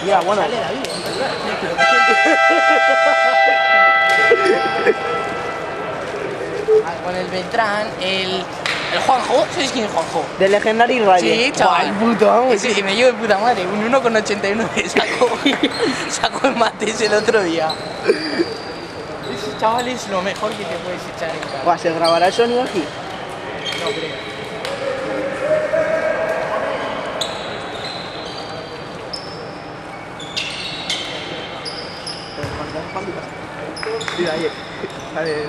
Ya, bueno. Sale David, con el Beltrán, el Juanjo, ¿sabes quién es Juanjo? De Legendary Rider. Sí, chaval. Buah, el puto amo. Sí, y me llevo de puta madre, un 1,89 sacó el mates el otro día. Ese chaval es lo mejor que te puedes echar en cara. Buah, ¿se grabará el sonido aquí? No creo. Mira, ahí. Vale,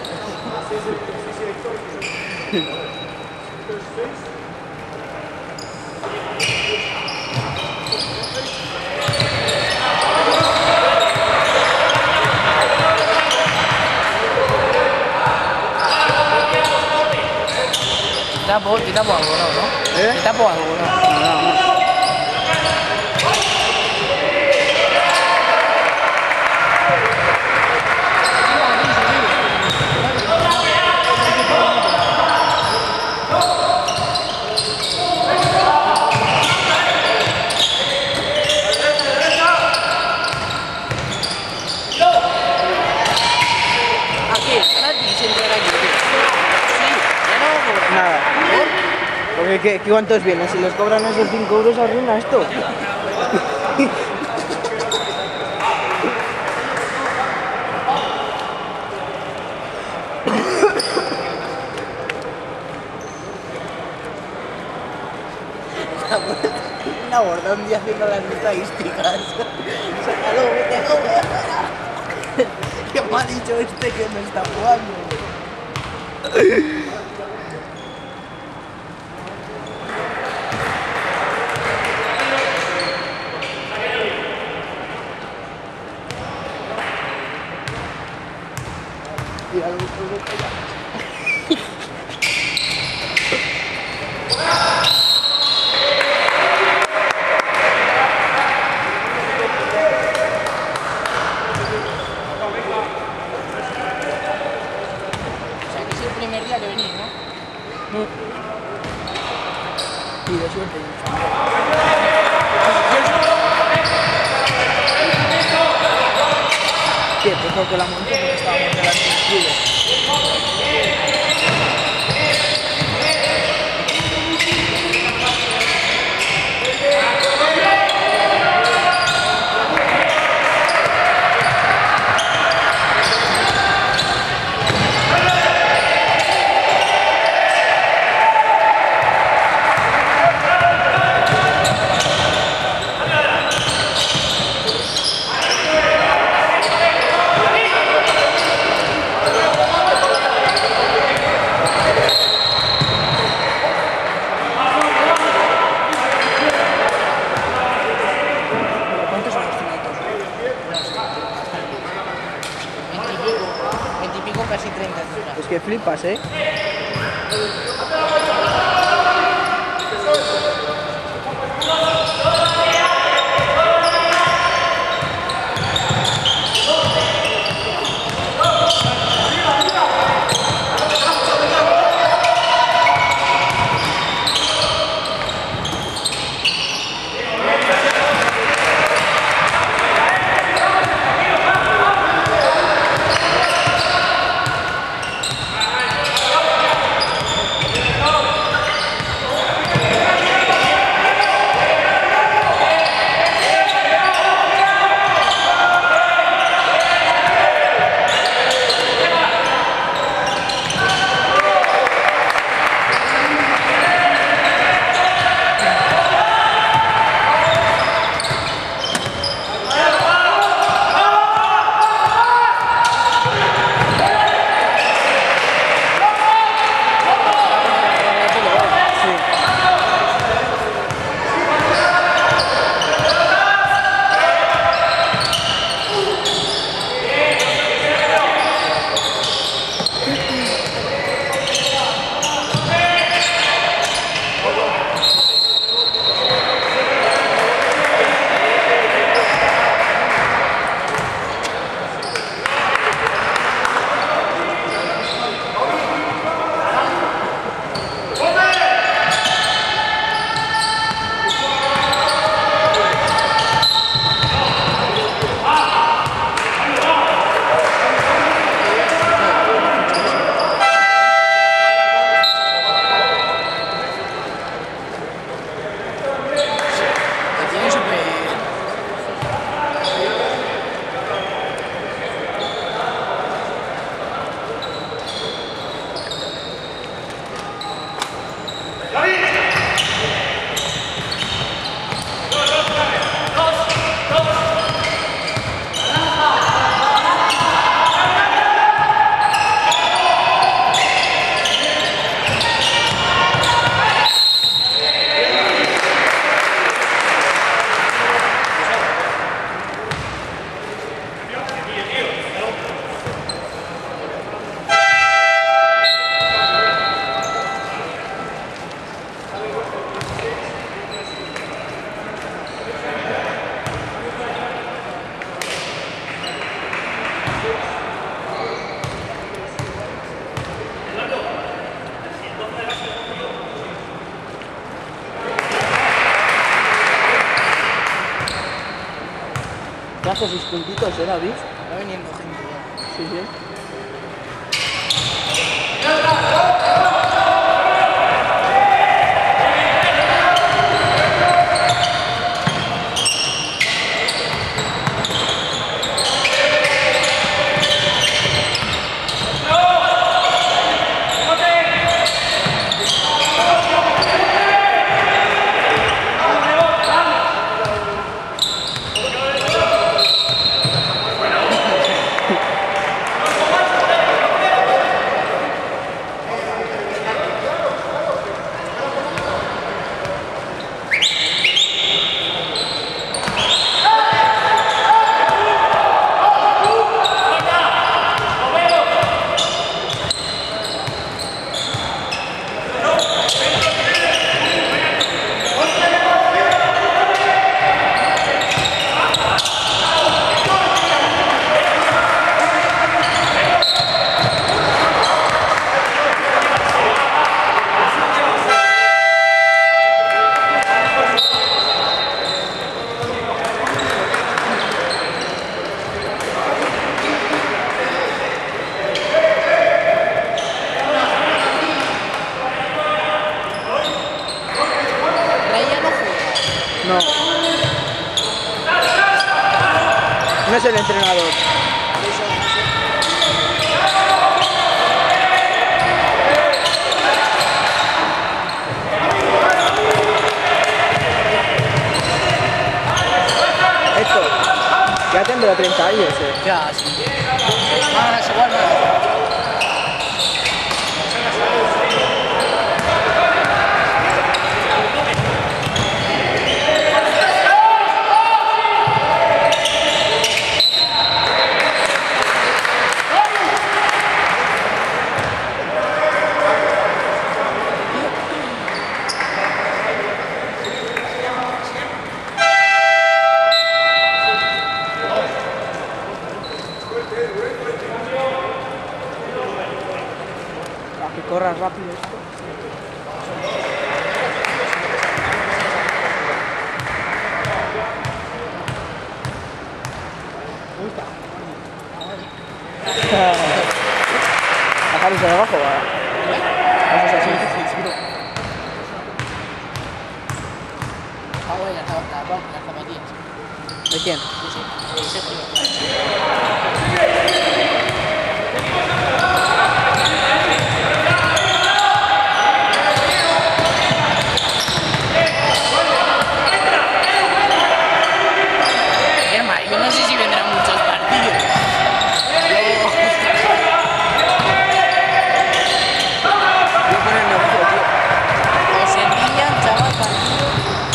Te tapo algo, ¿no? ¿Eh? Te tapo algo, ¿no? No. Nada. Porque ¿cuántos vienen? Si les cobran esos 5 euros arruina esto. Una borda un día haciendo las estadísticas. Sácalo, mételo. ¿Qué me ha dicho este que no está jugando? Primer día que venís, ¿no? Y de suerte. ¿Qué? Pues porque la monté porque estábamos delante del club. ¿Cuántos son los finalitos? 20 y pico, casi 30 Es que flipas, ¿eh? Ya hace 6 puntitos, David. Va viniendo gente ya. Sí, sí. No. No es el entrenador. Esto. Ya tendrá 30 años, Ya, sí. Más, igual más. Para que corra rápido esto. Bajar desde abajo, va. Vamos así. Ah, bueno, las zapatillas. ¿De quién? Sí, sí. Ese frío. Yo no sé si vendrán muchos partidos. Yo con el negocio, tío. Os envían, chaval, partido.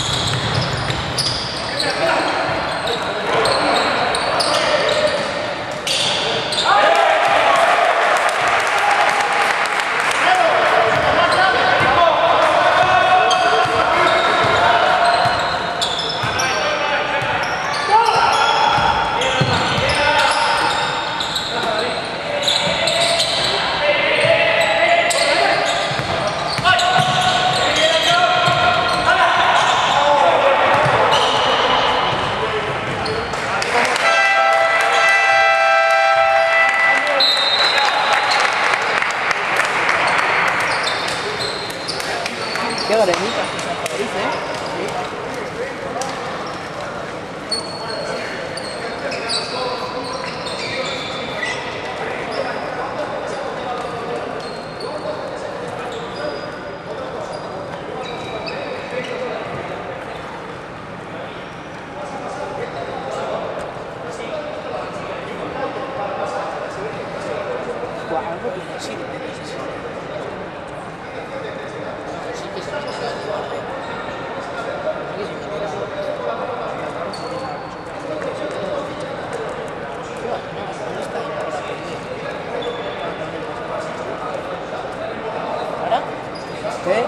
Qué arenita. Algo tiene, sí, depende, sí, sí. Sí que se ¿Qué?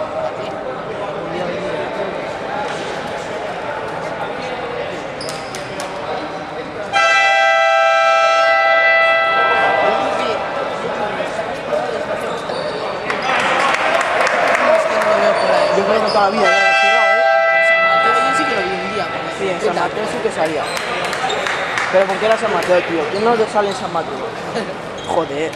Yo creo que toda la vida ya lo he jugado, San Mateo yo sí que lo vi un día. Sí, en San Mateo sí que salía. Pero ¿por qué era San Mateo, tío? ¿Quién no sale en San Mateo? Joder.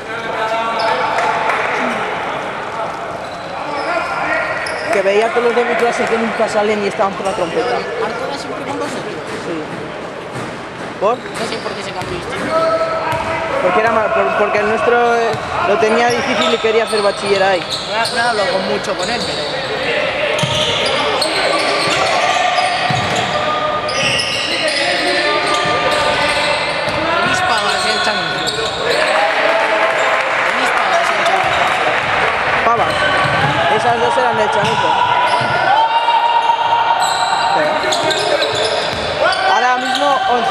Que veía a todos los de mi clase que nunca salen y estaban por la trompeta. ¿Arco era siempre con vosotros? Sí. ¿Por? No sé por qué se cambió este. Porque, porque el nuestro lo tenía difícil y quería hacer bachiller ahí. No hablo mucho con él, pero... Feliz Pavas el chango. Feliz Pavas el chango. Pavas. Esas dos eran del Chanuco. Ahora mismo 11.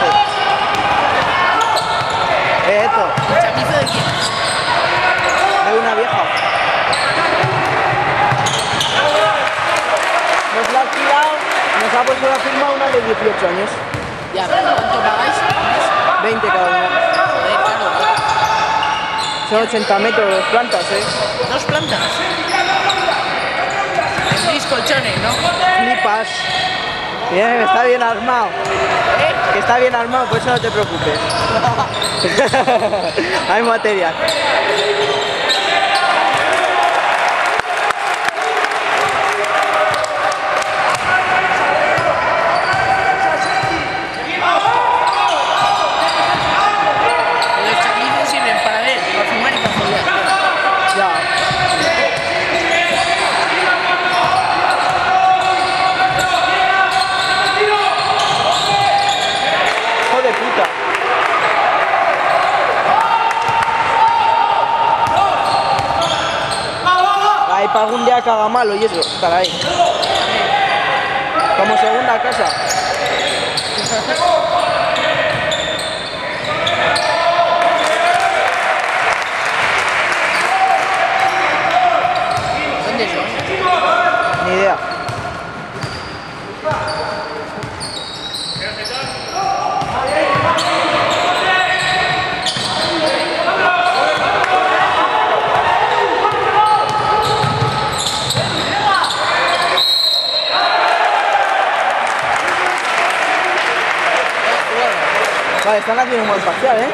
Esto. ¿El chamizo de quién? De una vieja. Nos la ha alquilado, nos ha puesto la firma una de 18 años. Ya, pero ¿cuánto pagáis? 20 cada uno. Joder, claro. Son 80 metros de plantas, ¿Dos plantas? Tendréis colchones, ¿no? Flipas. Bien, está bien armado. Que está bien armado, por eso no te preocupes. Hay material. Los chamizos sirven para ver, para fumar y para follar. Ya. Hijo de puta. Ahí para algún día que haga malo y eso, estar ahí. Como segunda casa. ¿Dónde son? Ni idea. Vale, están haciendo un buen parcial, ¿eh?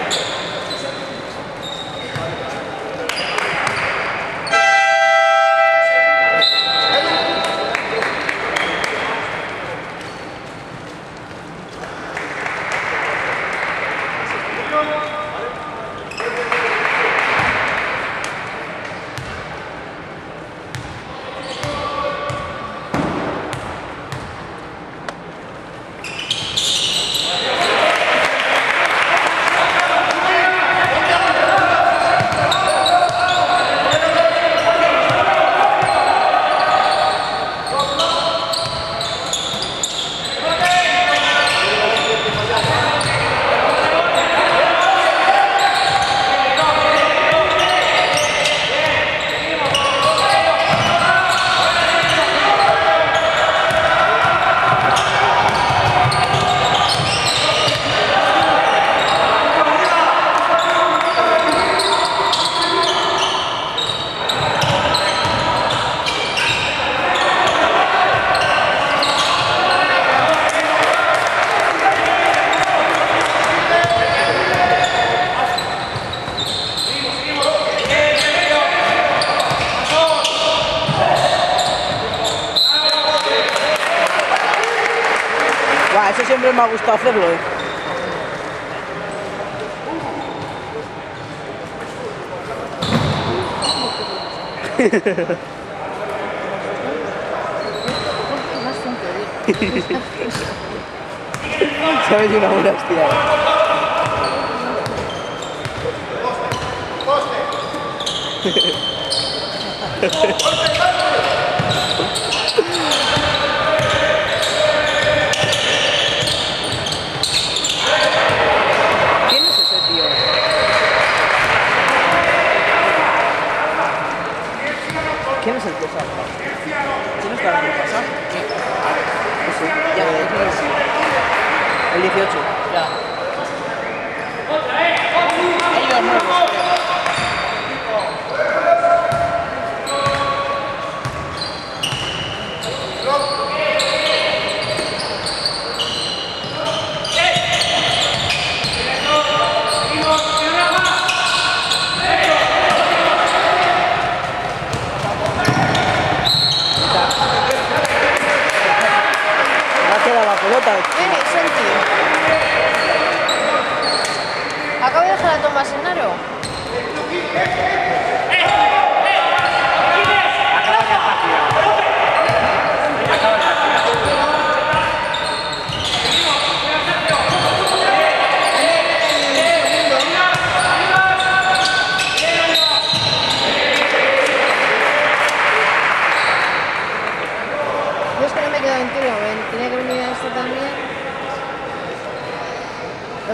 Eso siempre me ha gustado hacerlo, ¿eh? ¿Sabes? Una buena hostia. ¿Quién es ese tío? ¿Quién es el que salta? ¿Tienes para qué pasa? Ese. Ya, el 18. Ya. Hay dos nuevos, creo.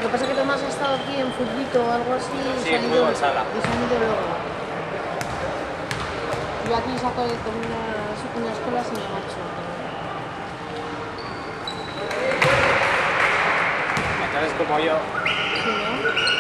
Lo que pasa es que Tomás ha estado aquí en Futbito o algo así y Sí, se han muy ido, buena sala. y se han ido luego. Yo aquí saco con unas colas y me marcho. Entonces, como yo. Sí, ¿no?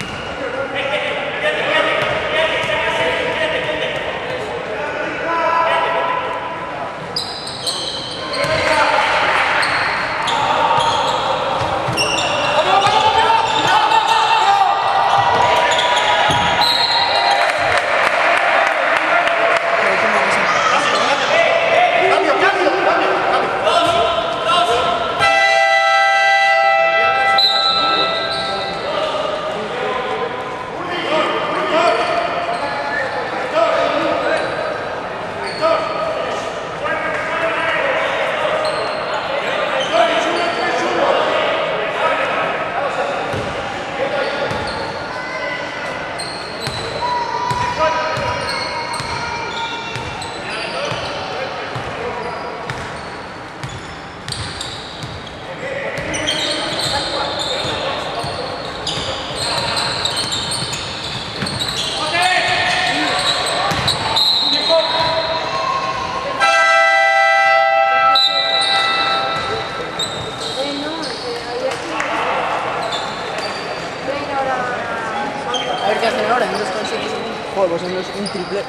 A ver qué hacen ahora, en 2,7 segundos. Joder, pues un triple.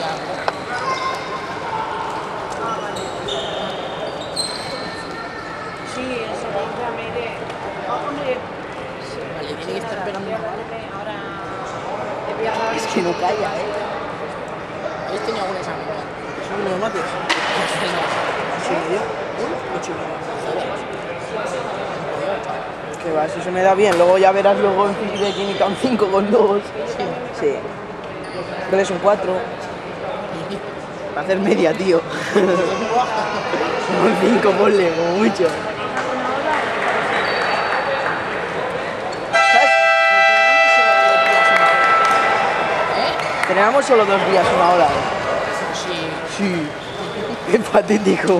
Sí, enseguida me iré. Hombre, Vale, tiene que estar pegando una bala. ahora te voy a dar. Es que no calla, ¿Habéis tenido algún examen? ¿Son unos mates? ¿8 y medio? 8 y medio. Que va, si se me da bien. Luego ya verás luego en física y química un 5,2. Sí. 3 un 4. Para hacer media, tío. Un 5, ponle, como mucho. Tenemos solo 2 días, una hora. Sí. Sí. Qué patético.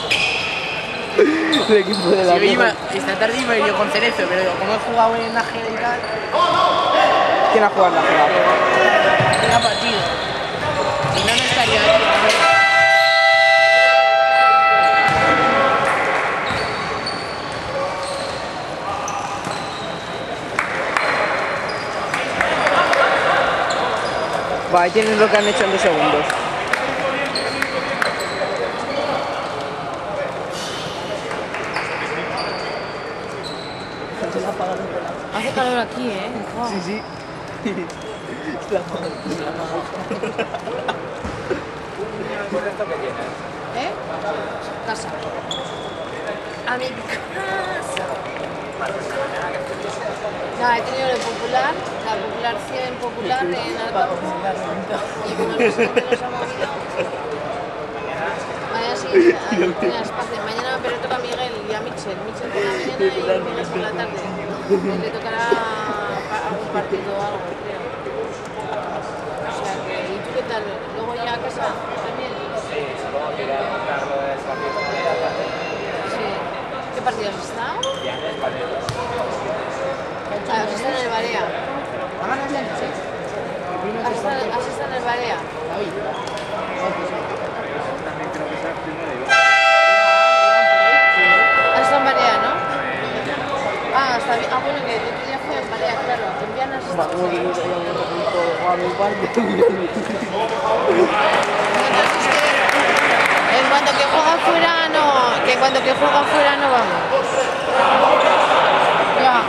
El equipo de la Sí, Roma. esta tarde iba yo con Cerezo, pero como he jugado en Nájera y tal, ¿Quién ha jugado en la jugada? tenía partido. Si no, no estaría aquí. Va, ahí tienes lo que han hecho en 2 segundos. Hace calor aquí, ¿eh? Wow. Sí, sí. ¿Eh? Casa. A mi casa. No, he tenido el popular, la popular 100 popular en Alcalá. Y como el presidente nos ha movido. Mañana sí, tiene espacio. Mañana pero toca a Miguel y a Mitchell. Mitchell por la mañana y Miguel por la tarde. Le tocará algún partido o algo, creo. O sea que, ¿y tú qué tal? ¿Luego ya a casa también? Sí. ¿Qué partidos has estado? Ah, has estado en el Barea. ¿Has estado en el Barea? Has estado en Barea, ¿no? Ah, está bien. Ah, bueno, que el otro día fue en Barea, claro. En Viana has estado. Entonces, en cuanto que juega fuera, no. Que en cuanto que juega fuera, no vamos. Ya.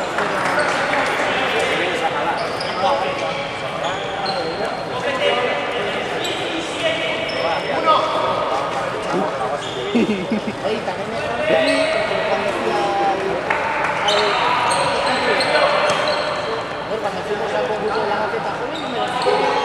Oye, también me cuando fui cuando fuimos al concurso de la Gaceta Joven, me lo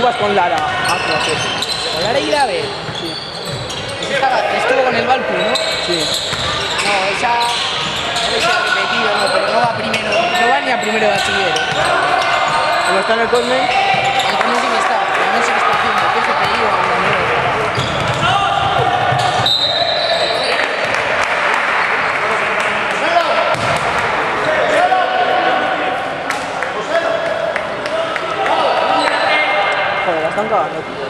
vas con Lara a clases. ¿Con Lara Irabe? Sí. Estuvo con el Valpu, ¿no? Sí. No, esa ha repetido, no, pero no va primero, no va ni a primero de bachiller. ¿Cómo está en el Cosme? También sí que está haciendo, que es PI o algo. Joder, la están cagando, tío.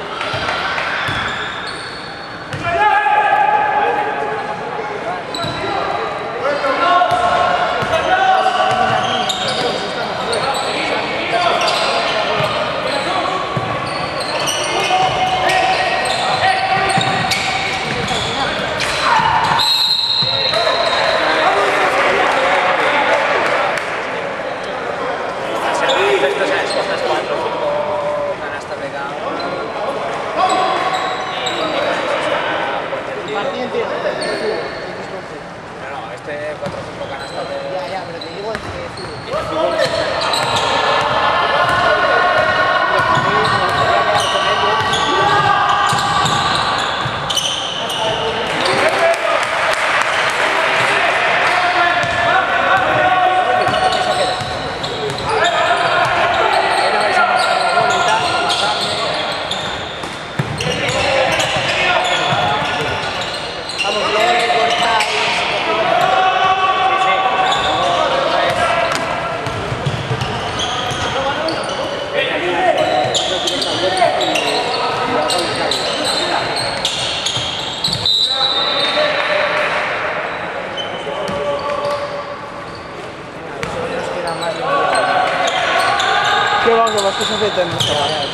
¿Qué va? Que vas a hacer tenis, chaval.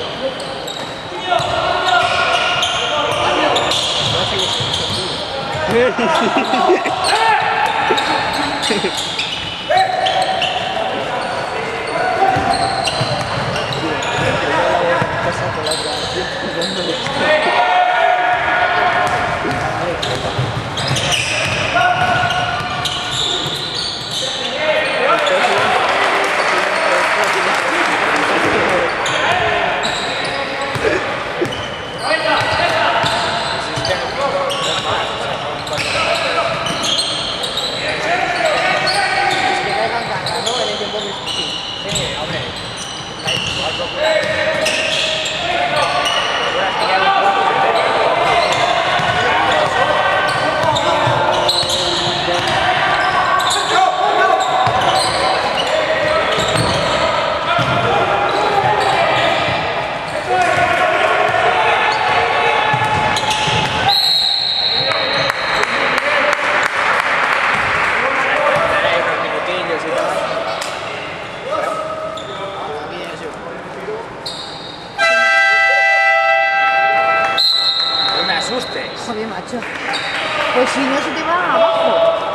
Joder, macho. Pues si no se te va abajo.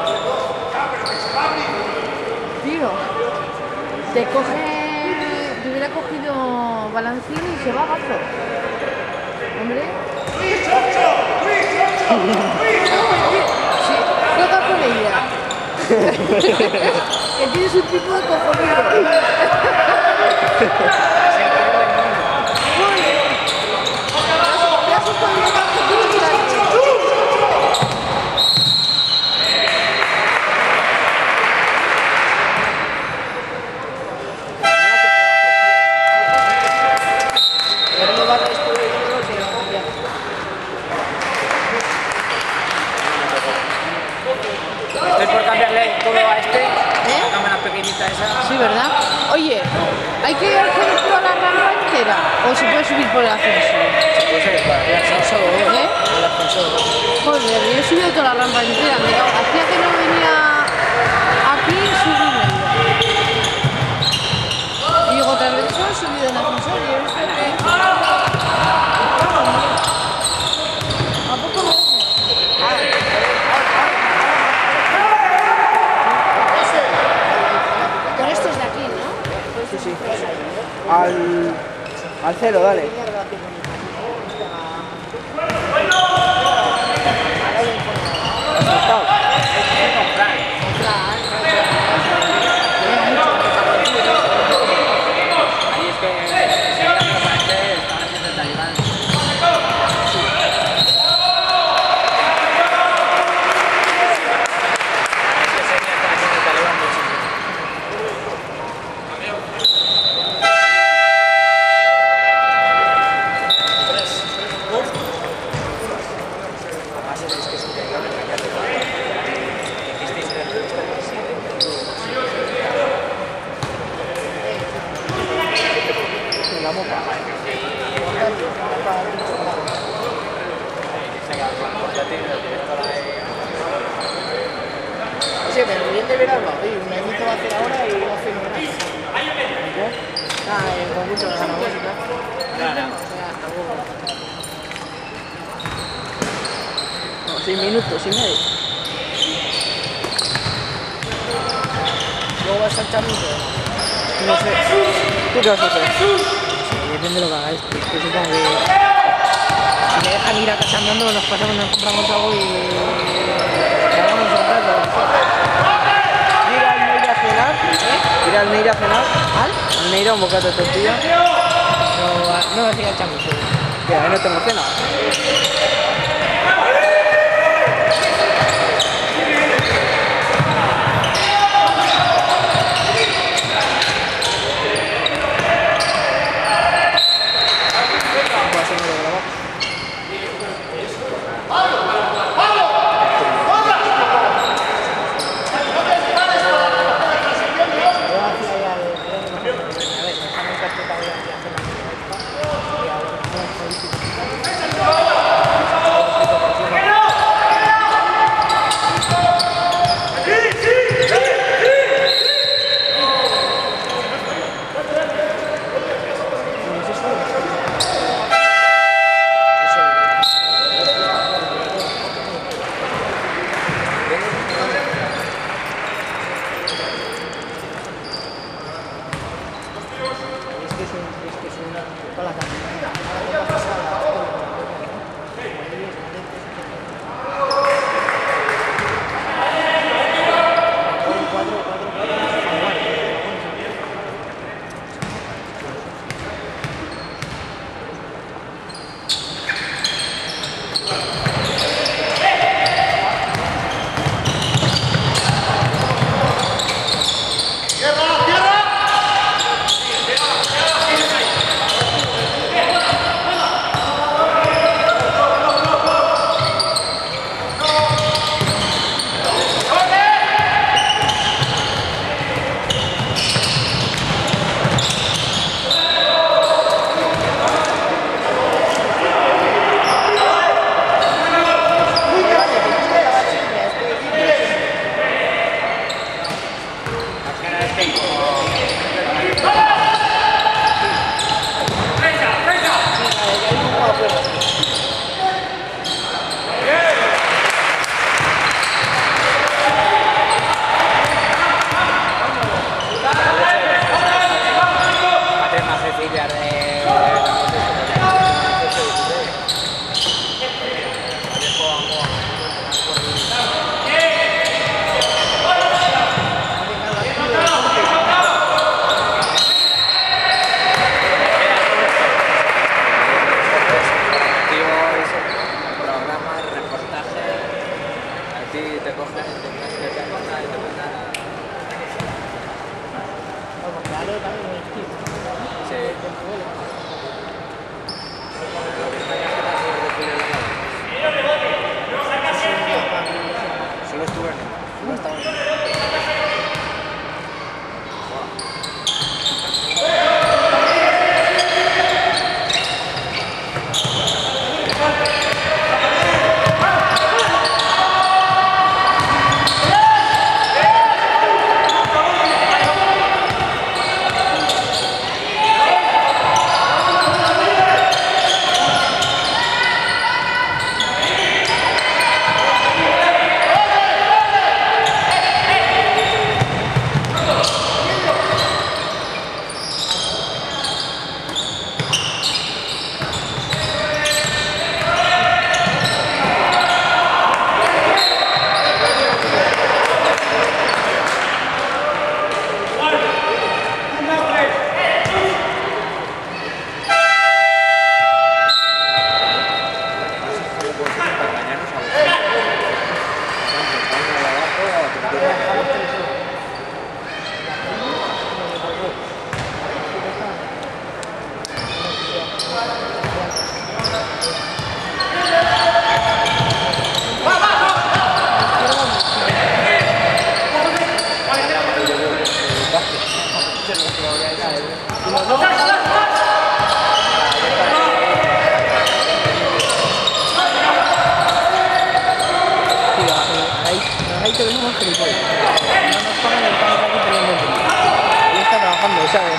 Tío. Te coge... Te hubiera cogido balancín y se va abajo. Hombre. Sí, juega con ella. Que tienes un tipo de cojonudo. Estoy por cambiarle todo a este, la cámara pequeñita esa. Sí, ¿verdad? Oye, ¿hay que hacer toda la rampa entera? ¿O se puede subir por el ascensor? Se puede ser para el ascensor, ¿Eh? el ascensor. Joder, yo he subido toda la rampa entera. Mira, hacía que no venía aquí subirme. Y digo, tal vez solo he subido en el ascensor y he visto que... ¿A poco no? Con estos de aquí, ¿no? Sí, sí. Al cero, dale. ¿Has saltado? Ahí es que Sí, pero bien de verano, un añito va a hacer ahora y va a hacer un año. El concurso de la música. No, 6 minutos y medio. Luego va a estar Chamito. No sé. ¿Tú qué vas a hacer? Sí, depende de lo que hagáis. Que supongo que si me dejan ir a casa andando, nos pasamos, nos compramos algo y vamos a rato. Ir al Neira a cenar, al Neira un bocado de tortilla. No me hacía el Chamito. Que ahí no tengo cena. gilipollas. No nos pagan y estamos aquí peleando entre nosotros. Él está trabajando, ¿sabes?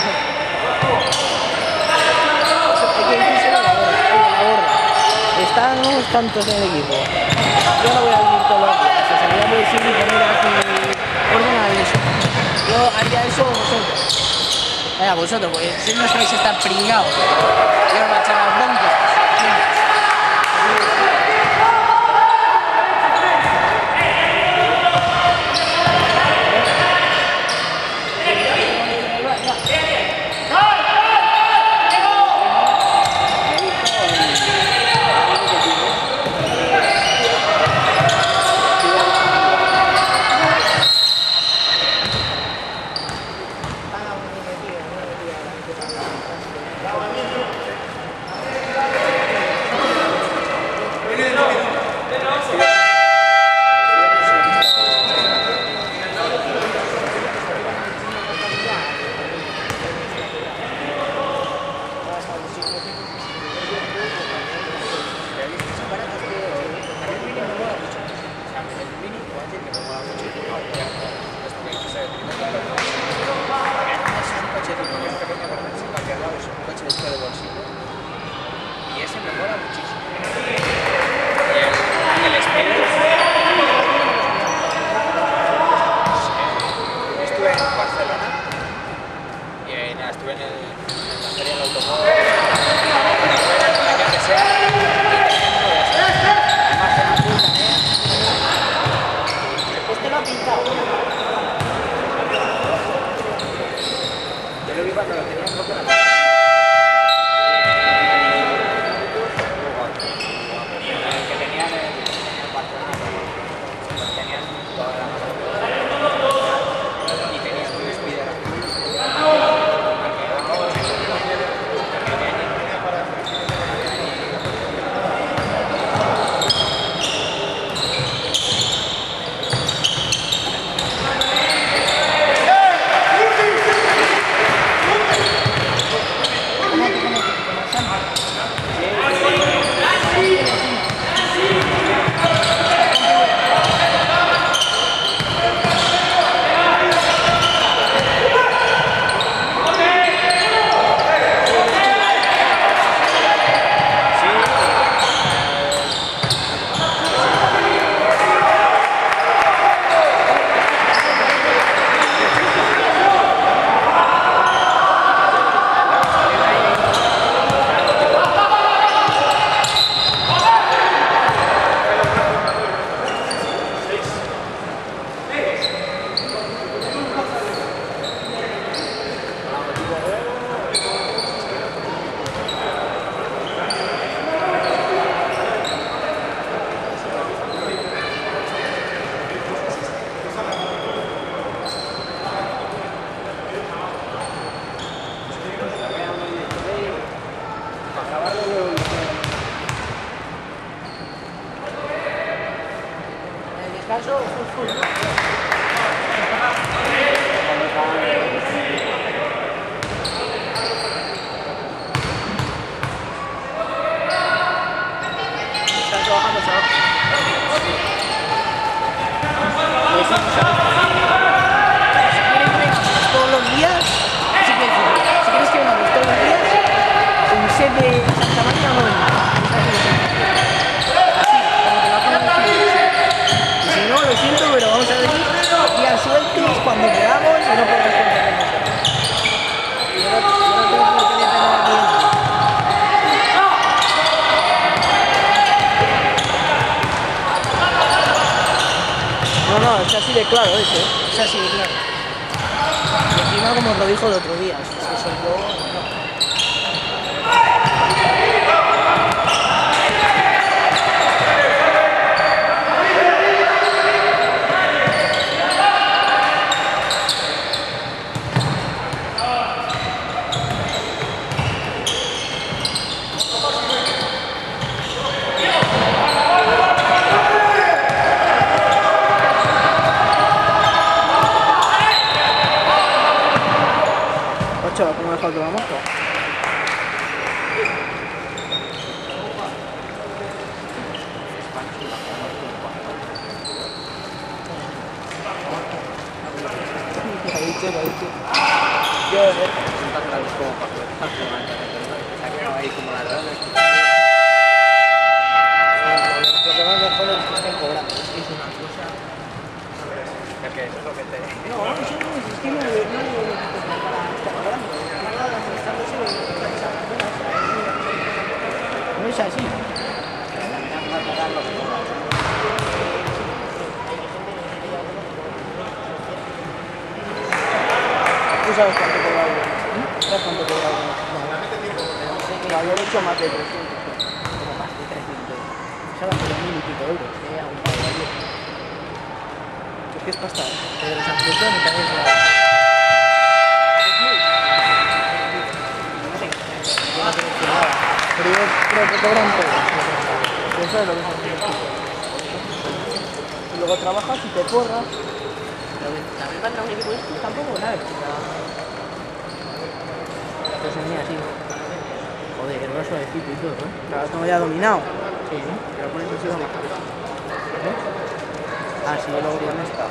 Hay que decírselo a la gorda. Oye, la gorda. Estamos tantos en el equipo. Yo no voy a vivir todos los días. O sea, voy a decir y poner aquí orden a eso. Yo haría eso vosotros. Vosotros, pues si no sabéis estar pringados. Yo os voy a echar las broncas. Y ese mejora muchísimo. El Spirit estuve en Barcelona y nada, estuve en la feria del automóvil, el año que sea, y Este lo ha pintado. yo lo vi cuando lo tenía en foto. Descanso, full. Están trabajando sábado. Todos los días, si quieres que vengamos todos los días, un set de Santa María no venga. Lo siento, pero vamos a venir días sueltos cuando queramos y no podemos contar con nosotros. Yo no tengo por qué depender aquí. No, es así de claro ese, es así de claro. Y encima como os lo dijo el otro día, es que soy yo... ¿Cómo he dejado toda la moto? todo, ¿viste? Yo, Está claro como para jugar. Se ha quedado ahí como la rana. Lo que más mejor es que estén cobrando. Es una cosa... Es que eso es lo que te... No, eso no es que no le para estar cobrando. No es así. ¿Tú sabes cuánto cobra uno? ¿Sabes cuánto cobra uno? No, yo he hecho más de 300. Como más de 300. Salen por 1000 y pico euros. Aún para el día. Es que es pasta. De los amplios me también se da. Yo no tengo nada. Pero yo creo que cobran todos. Eso es lo que son 1000 pico. Y luego trabajas y te forras. También para un equipo esto tampoco nada. Esto se mira así. Joder, que no es suavecito y todo, ¿eh? Claro, lo tengo ya dominado. Sí, ¿no? Pero con eso sí va más fácil. Ah, sí, yo luego con esta.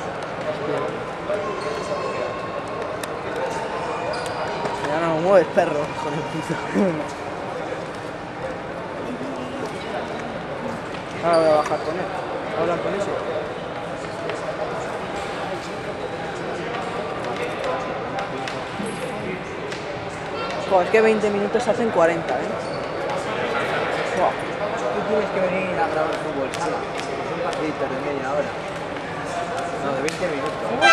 Ya no me mueves, perro, hijo de puta. Ahora voy a bajar con él. Voy a hablar con ese. Es que 20 minutos hacen 40, ¿eh? Wow. Tú tienes que venir a grabar fútbol sala. Son partiditos de media hora. No, de 20 minutos. 20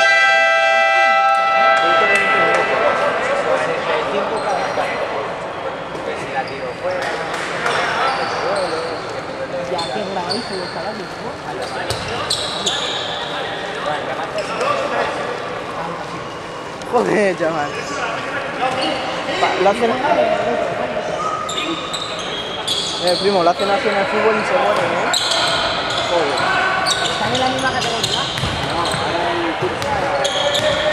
minutos. 45 cada partido. Porque si la tiro fuera, Ya que grabáis los salarios, ¿no? Joder, chaval. Lo hacen... primo, lo hacen así en el fútbol y se mueren, ¿eh? Joder. ¿Están en la misma categoría? no, ahora el curso.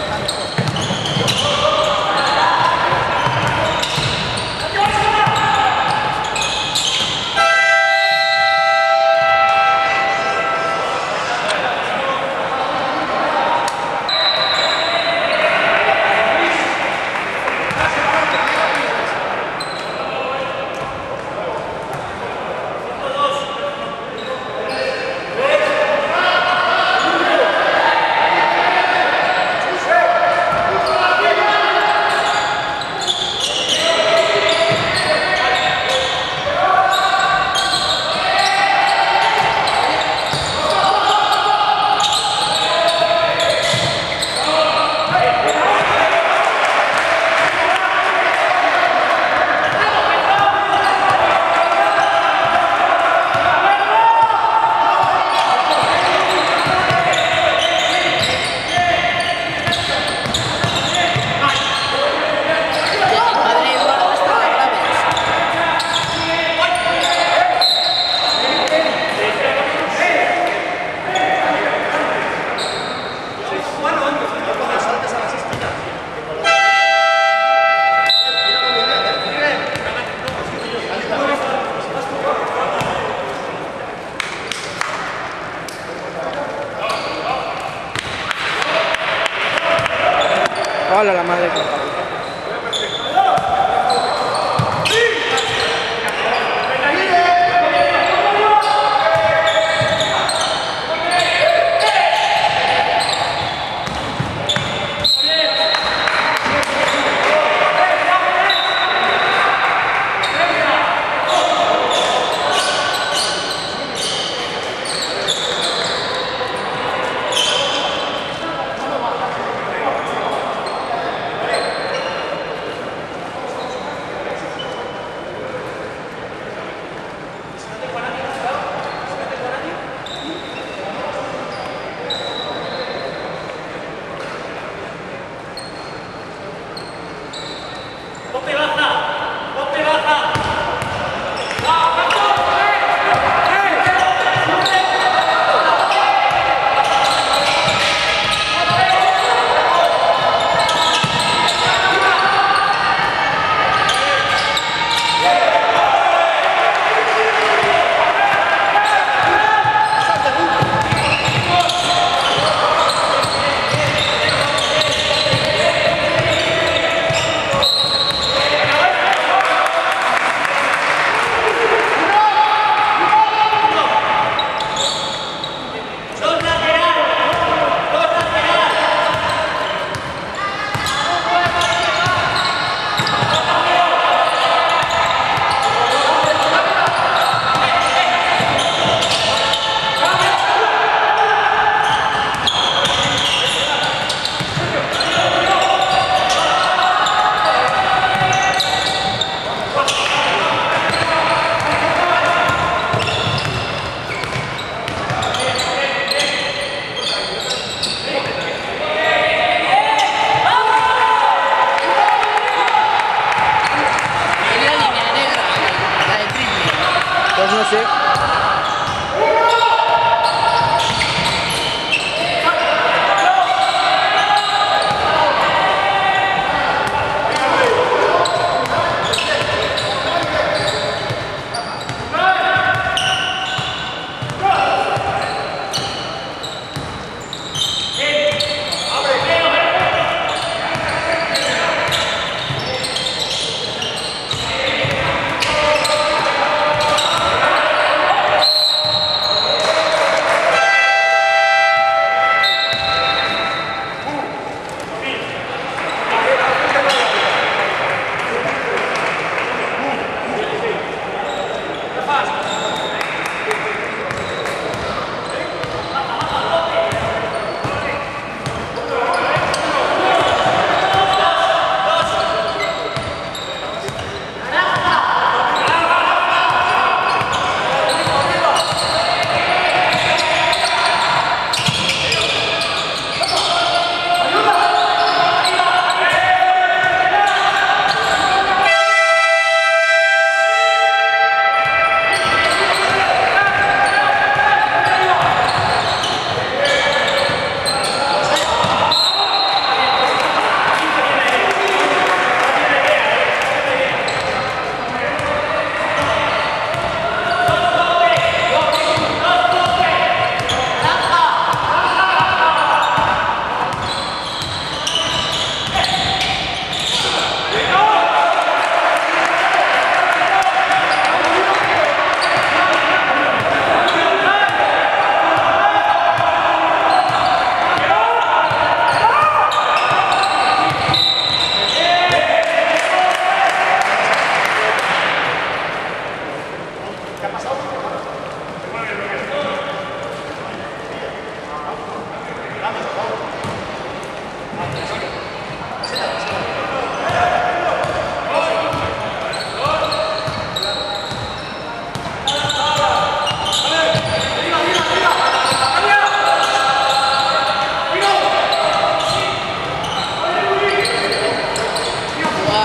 Hola, la madre que parió.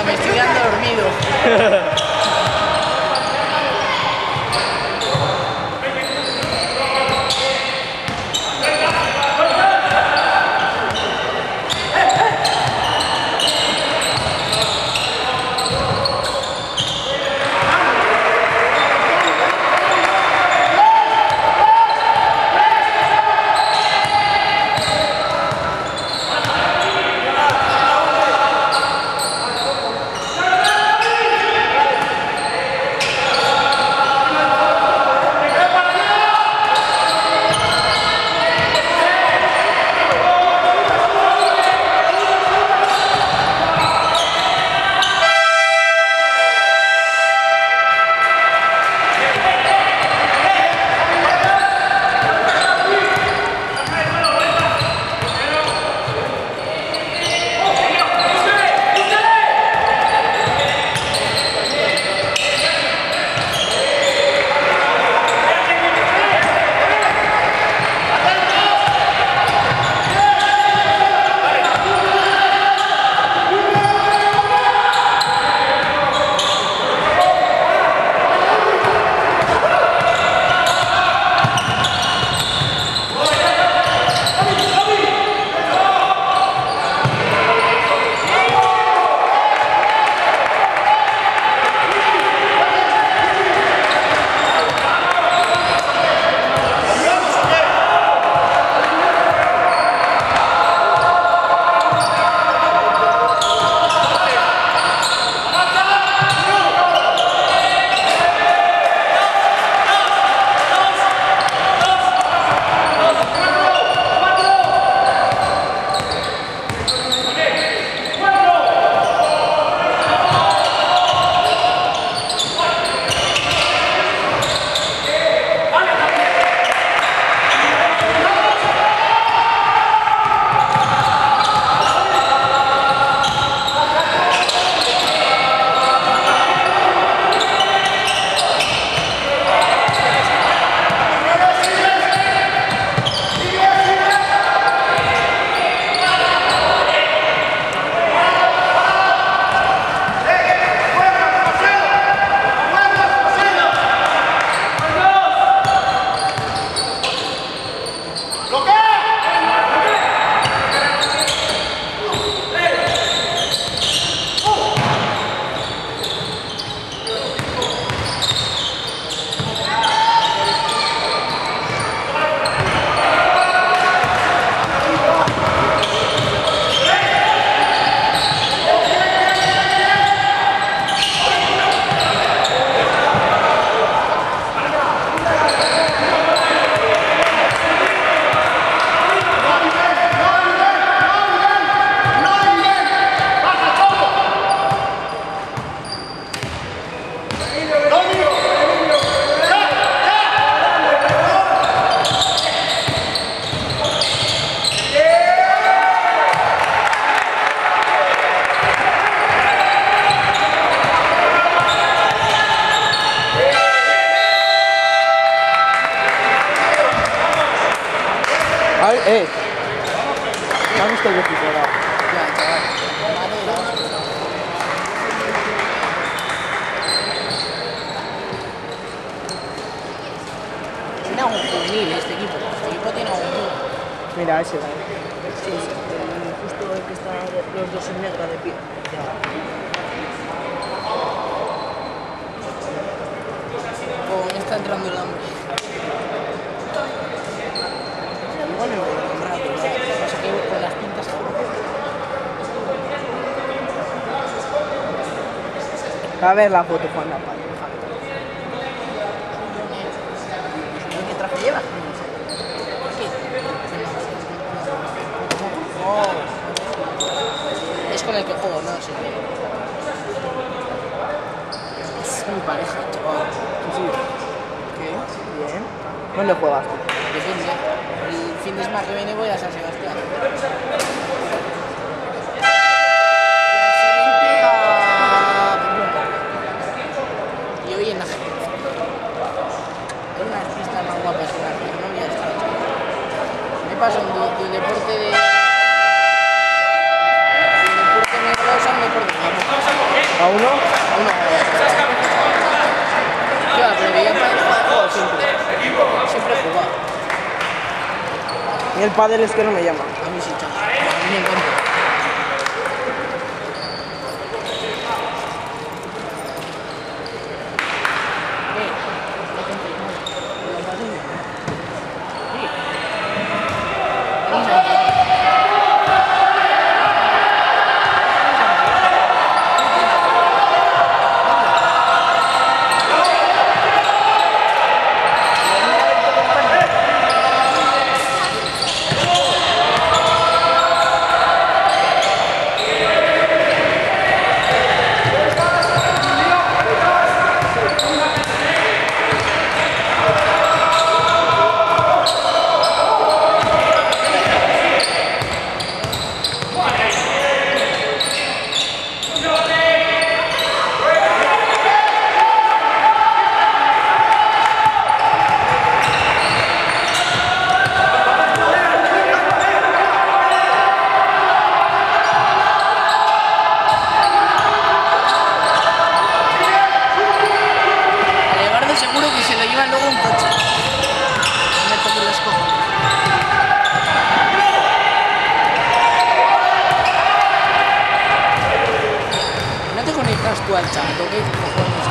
me estoy quedando dormido. ¿Has visto el equipo ahora? Ya, chaval. Tiene algún juvenil este equipo. Este equipo tiene algún juvenil. Mira, ese va. Sí, justo el que está los dos en negra de pie. Me está entrando el hambre. Igual me voy a comprar, pero lo que pasa es que con las pintas A ver la foto, Juan la pata. ¿qué traje lleva? ¿Qué? Oh. Es con el que juego, no sé. Es mi pareja, chaval. Sí. ¿Qué? Bien. ¿Dónde juegas tú? Depende. El fin de semana que viene voy a San Sebastián. Y hoy en la gente. Hay unas pistas más guapas que las que no había estado. Me paso del deporte de... Del deporte negro, me por ¿A uno? Ya, pero veía para jugar siempre. Siempre jugaba. Y el pádel es que no me llama. A mí sí, chaval. A mí me encanta. Seguro que se lo llevan luego un coche. Me toco los cojones. ¿No te conectas tú al chat? ¿O qué cojones?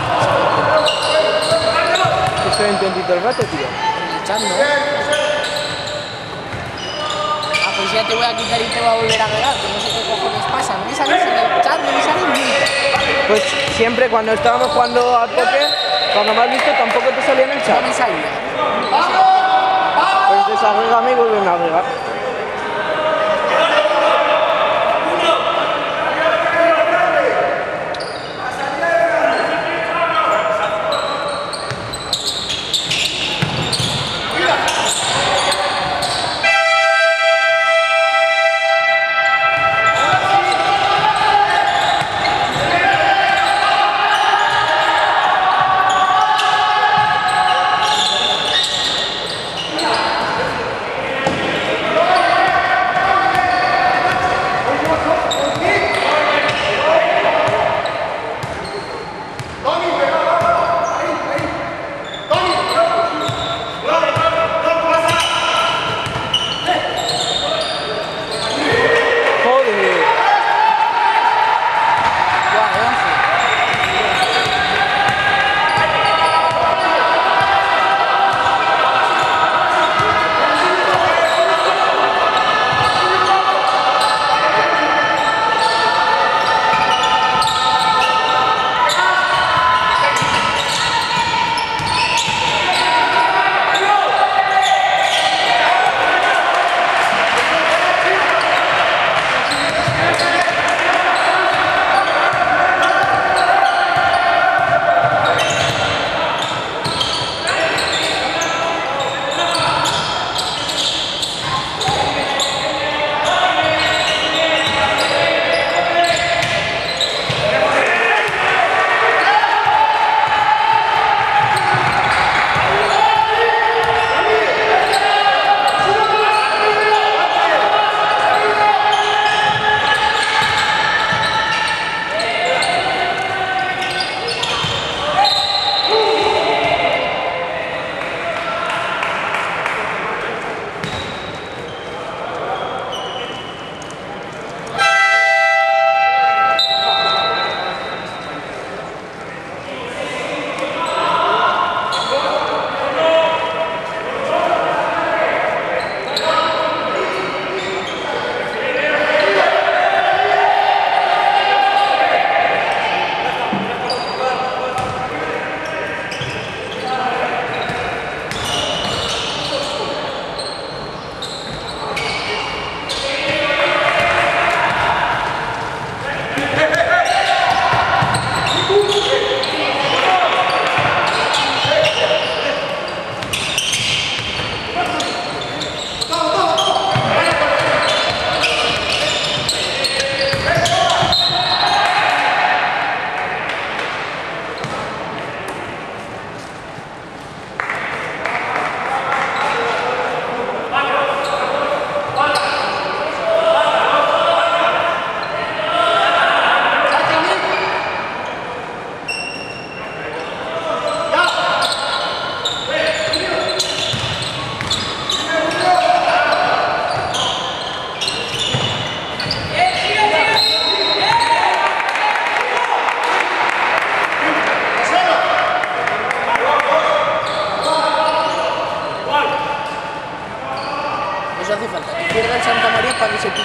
Estoy en todo el rato, tío. En el chat, ¿no? Ah, pues ya te voy a quitar y te voy a volver a agregar, que no sé qué cojones pasa. No me sales en el chat, no me sales nunca. Pues siempre cuando estábamos jugando a póker, cuando me has visto tampoco te salía en el chat. No me salía. Pues desagrégame y vuelven a agregar.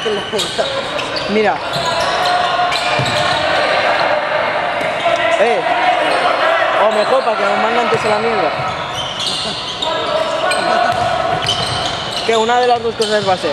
que la puta. Mira. O mejor, para que nos manden antes a la mierda. Que una de las dos cosas va a ser.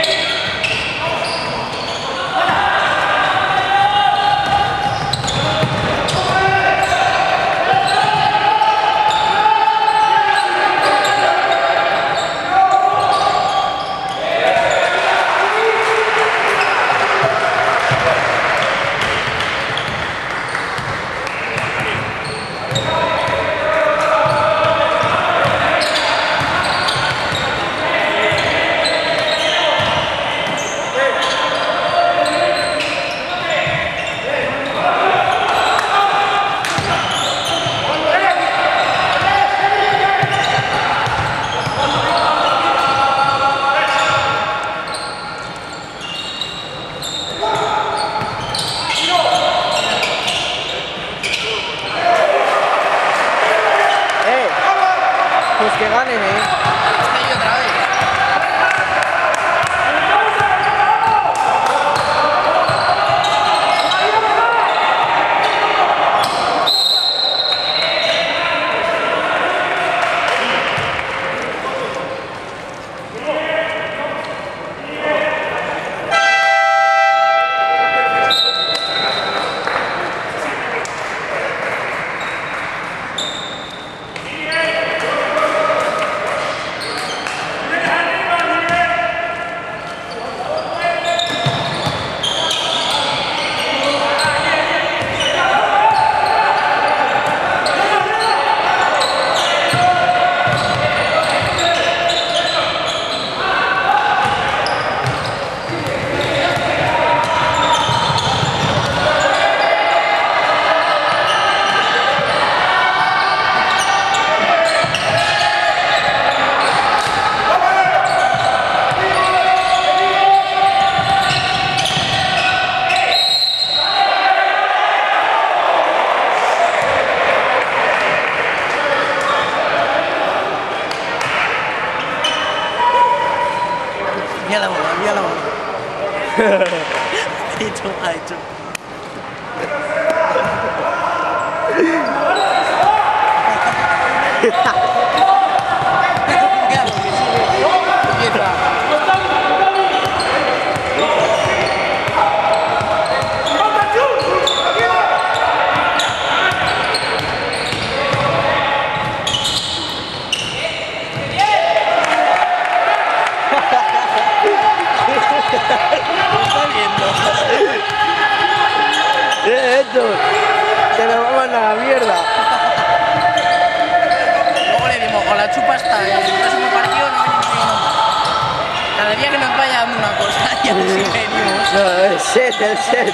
Pues que ganen, Está ahí otra vez. Mira la bola, mira la bola. Ha hecho. Esto, que nos vamos a la mierda. Luego le dimos, o la chupa hasta el próximo partido no venimos más. Cada día que nos vaya dando una cosa y así venimos. No, el set.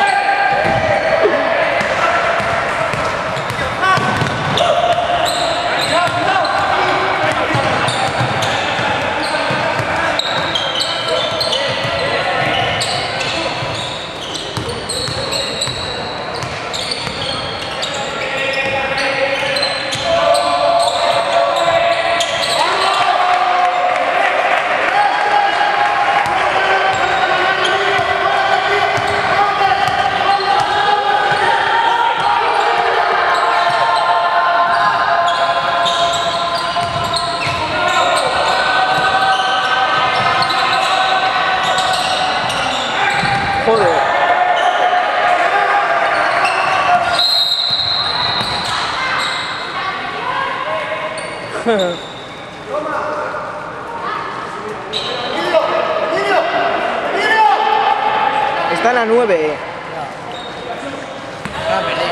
Joder. Está en la 9. No, perdí.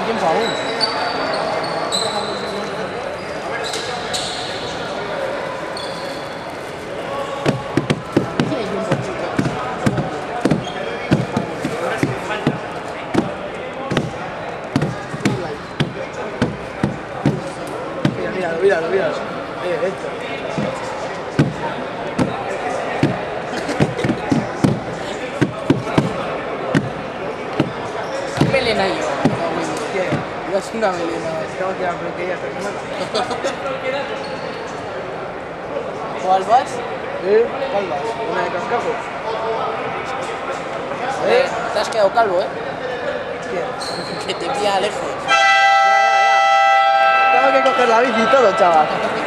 tiempo aún. Míralo. Esto. Melena yo. ¿Qué? Yo soy una melena. Tengo que ir a la peluquería esta semana. ¿Cuál vas? ¿Cuál vas? ¿Una de cascajo? Te has quedado calvo, ¿Quién? Que te pilla lejos. Tengo que coger la bici y todo, chaval.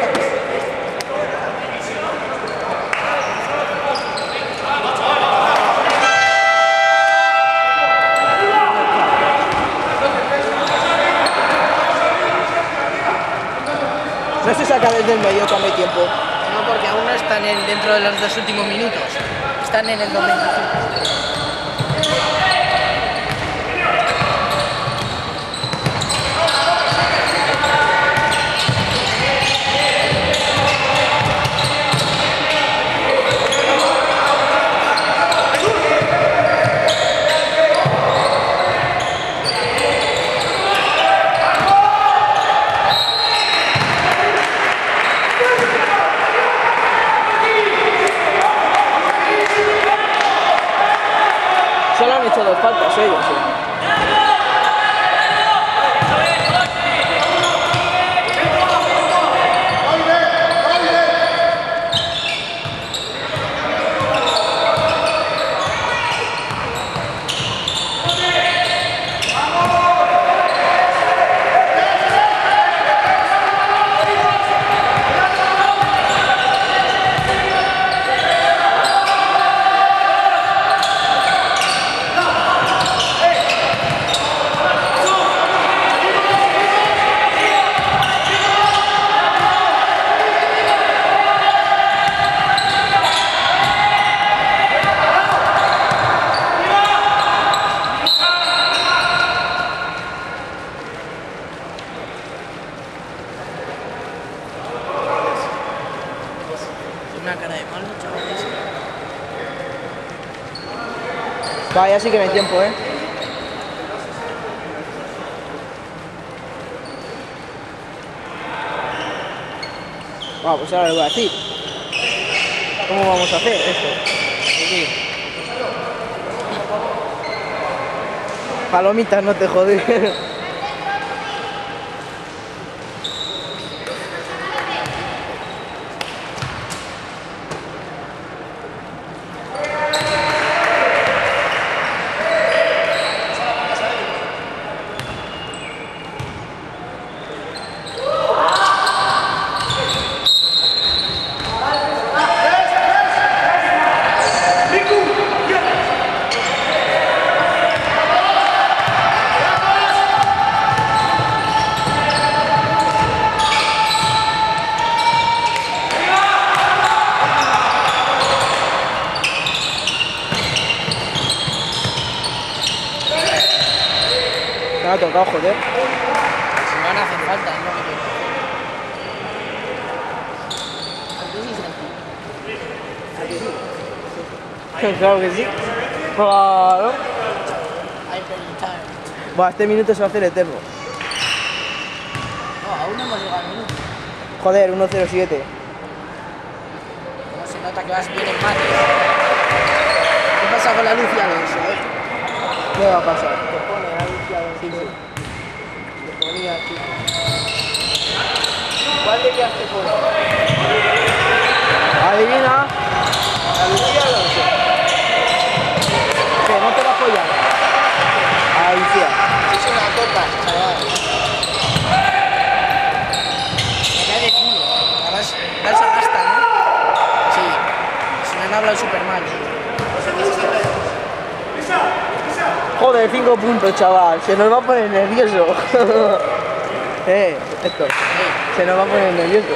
No se saca desde el medio cuando hay tiempo. No, porque aún no están dentro de los 2 últimos minutos. Están en el 95. Solo han hecho 2 faltas ellos, sí. Una cara de malo, chavales. Vaya, sí que no hay tiempo, Pues ahora le voy a decir. ¿Cómo vamos a hacer esto? Sí. Palomitas, no te jodes. Me ha tocado, joder. Si van a hacer falta, es lo que quiero. Claro que sí. Claro. Hyper time. Buah, este minuto se va a hacer eterno. No, aún no hemos llegado al minuto. Joder, 1:07. No se nota que vas bien en mate. ¿Qué pasa con la luz y Alonso, ¿Qué va a pasar? Te pone la luz y Alonso. Te ponía aquí. ¿Cuál de qué hace por? Adivina. La luz y Alonso. Que no te va a apoyar. Ahí sí. Es una copa, chaval. Me cae de culo. Además, Dalsa gasta, ¿no? Sí. Se me han hablado súper mal. Joder, 5 puntos, chaval. Se nos va a poner nervioso. Esto. Se nos va a poner nervioso.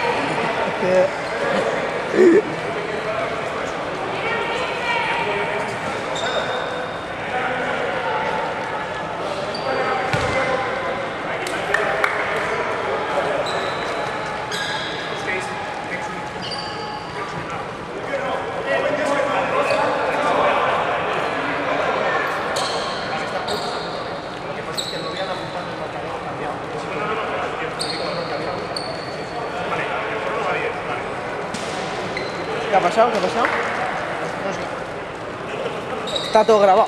¿Qué ha pasado? ¿Qué ha pasado? No sé. Está todo grabado.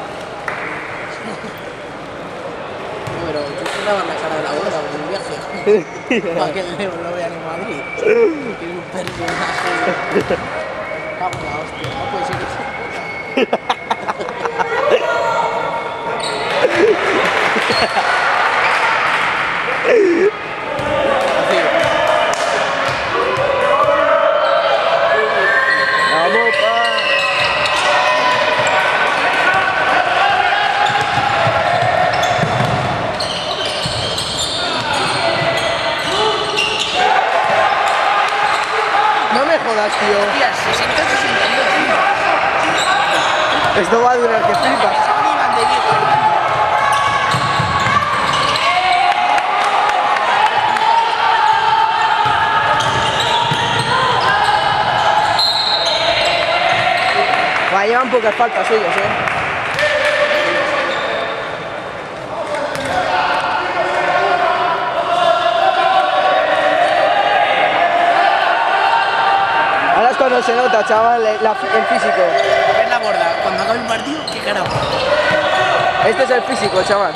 Pero tú te grabas la cara de la boda del viaje. Para que el Leo lo vean en Madrid. Que es un personaje. Cago en la hostia. No puede ser eso. Vamos, pa. No me jodas, tío. Hostia, 60-62. Esto va a durar que flipas. Son Iván de viejo. Va, llevan pocas faltas ellos, Ahora es cuando se nota, chaval, el físico. Es la borda. Cuando acabe el partido, qué carajo. Este es el físico, chaval.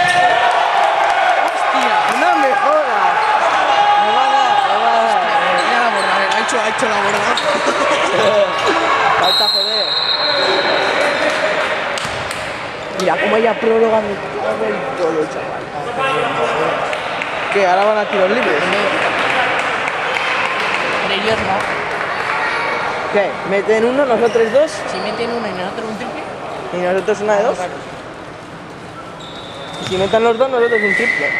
Hostia. No me jodas. Me va a dar, me va a dar. Mira la borda, a ver, ha hecho la borda. Falta, joder. Mira cómo ella prórroga de todo, chaval. ¿Qué? ¿Ahora van a tiros libres? Pero ellos no. ¿Qué? ¿Meten uno, nosotros dos? Si meten uno y nosotros un triple. ¿Y nosotros una de dos? Claro. Y si meten los dos, nosotros un triple.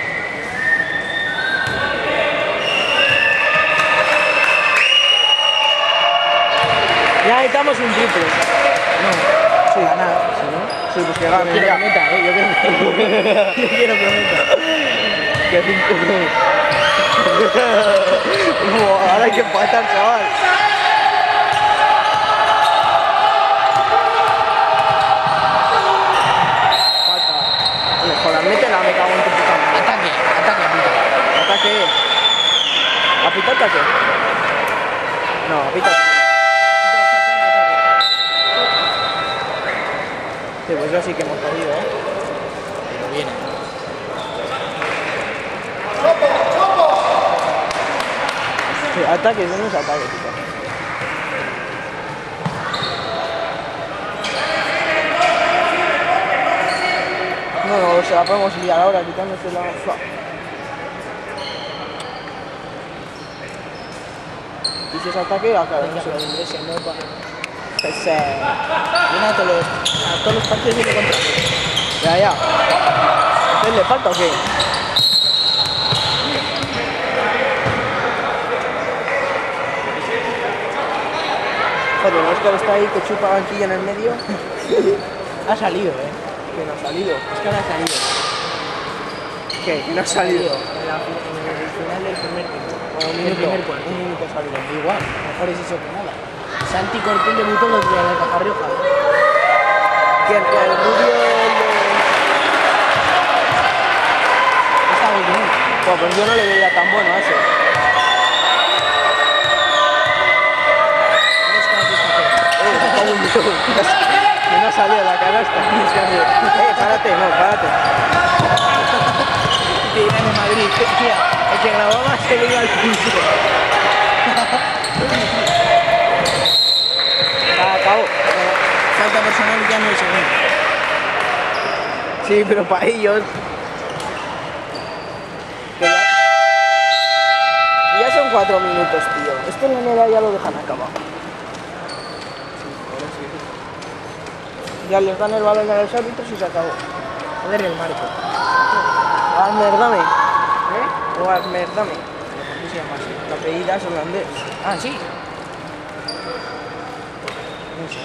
Ya necesitamos un triple. No. Sí. Ganar. Si no. Sí, pues que gane. Quiero Ya. que meta, yo quiero yo quiero que meta. Que cinco. Buah, ahora hay que empatar, chaval. Falta. Oye, joder, métela, me cago en tu puta madre. Ataque, apita. Ataque. ¿Apita ataque? No, apita. Sí, pues yo sí que hemos jodido, Pero viene. Sí, ataque, eso no es ataque, chico. No, se la podemos liar ahora, quitándose la... Y si es ataque, acá, no sé. Ese no va. Ese... Viene a todos los partidos viene contra. Ya. ¿Entonces le falta o qué? Joder, Oscar está ahí que chupa banquilla en el medio. Ha salido, Que no ha salido. Es que ahora ha salido. ¿Qué? Que no ha salido. En el final del primer tiempo. Un En el minuto. primer cuarto. Un minuto ha salido. Igual, mejor es eso que nada. Santi Corpín debutó el otro día en el Caja Rioja. ¿Quién? El rubio, el de... Está muy bien. Pues yo no le veía tan bueno a ese. Que no salió la canasta. Párate, no, párate. Te irán en Madrid. Tía, el que grababa se le iba al piso. Acabó. Falta personal y ya no hay segundo. Sí, pero para ellos... que ya son 4 minutos, tío. Esto en la nera ya lo dejan acabado. Ya les dan el balón a los árbitros y se acabó. Joder, el marco. Almerdame. ¿Eh? O Almerdame. ¿Por qué se llama así? La apellida es holandés. Ah, sí. No sé.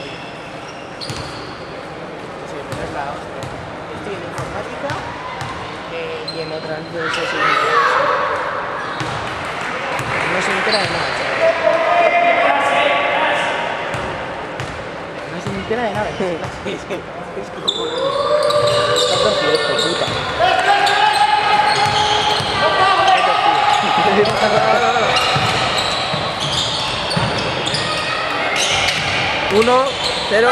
Sí, pero es la hostia. Estoy en informática y en otras de esas no se entera de nada, chaval. No se entera de nada. Está torcido esto, puta. 1, 0.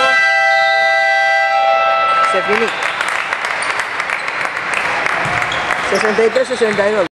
Se finí. 63-62.